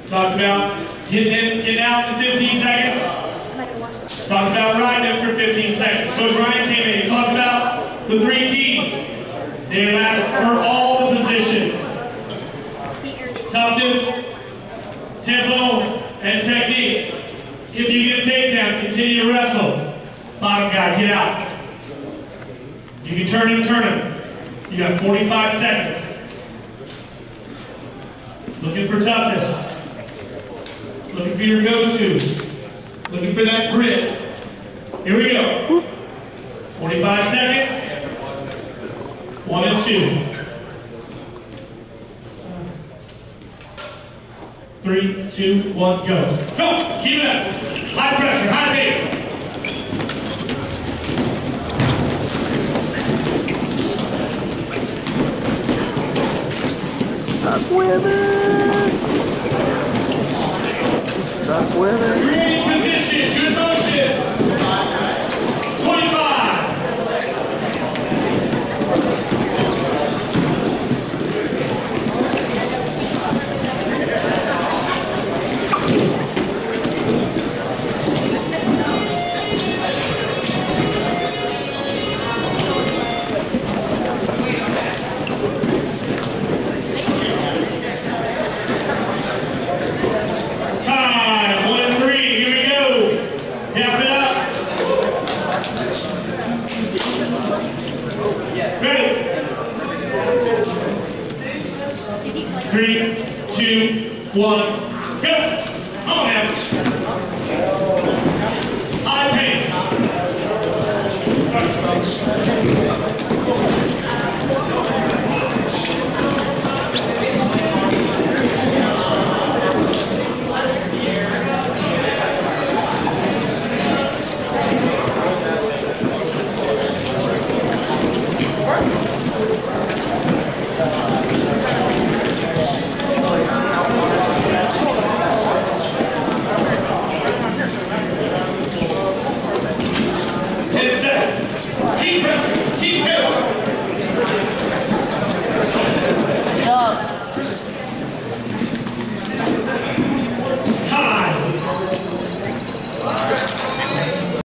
Talked about getting in, getting out in 15 seconds. Talked about riding it for 15 seconds. Coach Ryan came in and talked about the 3 keys. They last for all the positions. Toughness, tempo, and technique. If you get a takedown, continue to wrestle. Bottom guy, get out. You can turn him. You got 45 seconds. Looking for toughness. Looking for your go-to. Looking for that grit. Here we go. 45 seconds. 1 and 2. 3, 2, 1, go. Go! Keep it up. High pressure, high pace. Stuck with it. Stuck with it. Great position, good motion. 25. Time, 1 and 3, here we go. Half it up. Ready? 3, 2, 1, go. Come on now. High pace.